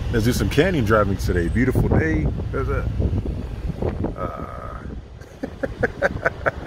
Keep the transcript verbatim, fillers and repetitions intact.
Let's do some canyon driving today. Beautiful day. There's a. Uh...